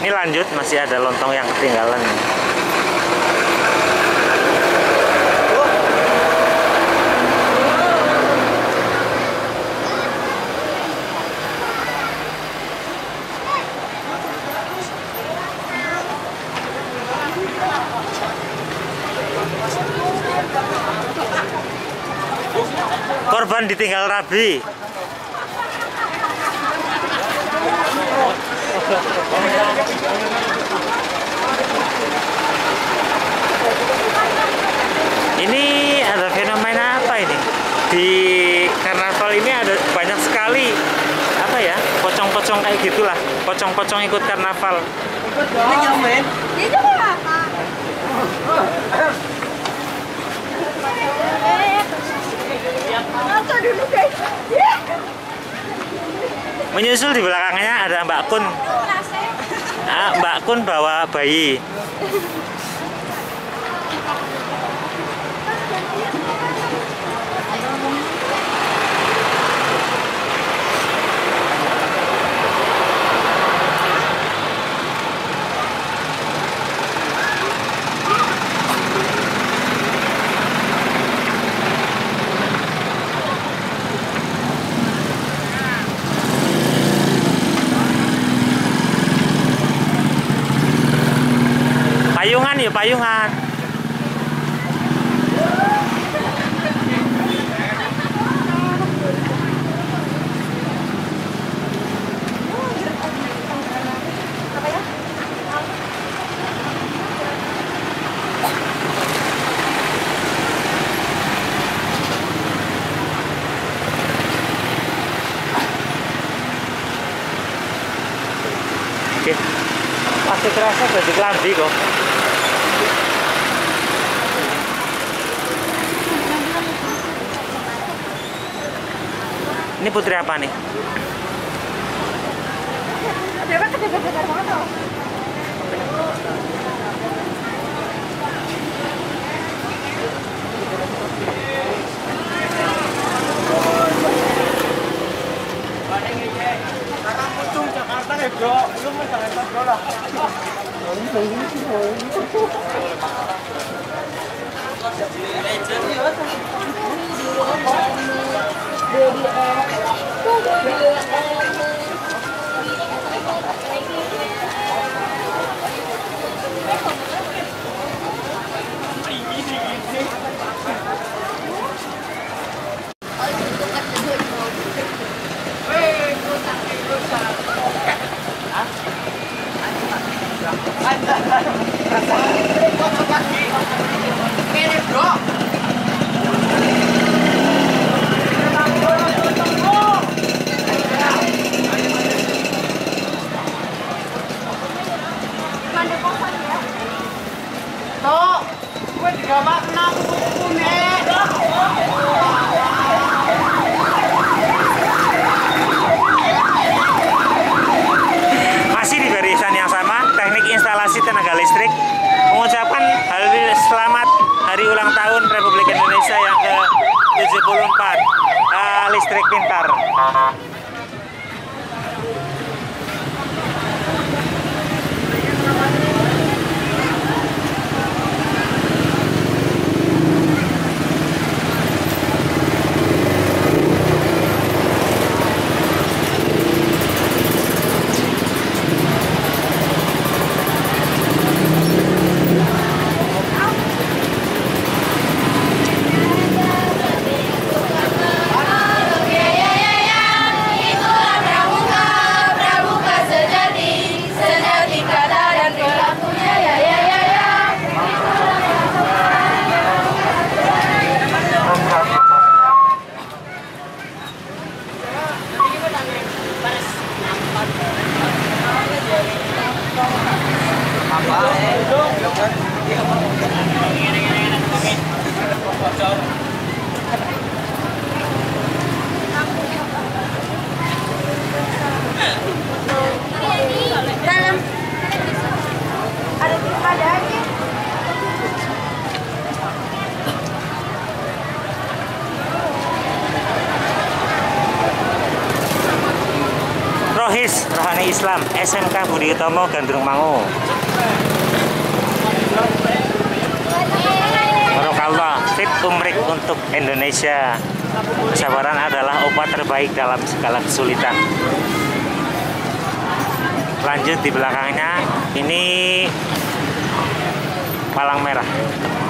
Ini lanjut, masih ada lontong yang ketinggalan. Korban ditinggal Rabi. Ini ada fenomena apa ini? Di karnaval ini ada banyak sekali apa ya? Pocong-pocong kayak gitulah. Pocong-pocong ikut karnaval. Ini ngamen. Itu apa? Dulu guys. Menyusul di belakangnya ada Mbak Kun. Mbak Kun bawa bayi. Payungan ya, payungan. Oke. Masih terasa jadi kelambi kok. Ini putri apa nih? Jakarta ya bro, lu mau Jakarta bro lah. Masih di barisan yang sama, teknik instalasi tenaga listrik mengucapkan selamat hari ulang tahun Republik Indonesia yang ke-74, listrik pintar. Islam SMK Budi Utomo Gandrung Mangu. Barakallah, fit umrik untuk Indonesia. Kesabaran adalah obat terbaik dalam segala kesulitan. Lanjut di belakangnya, ini palang merah.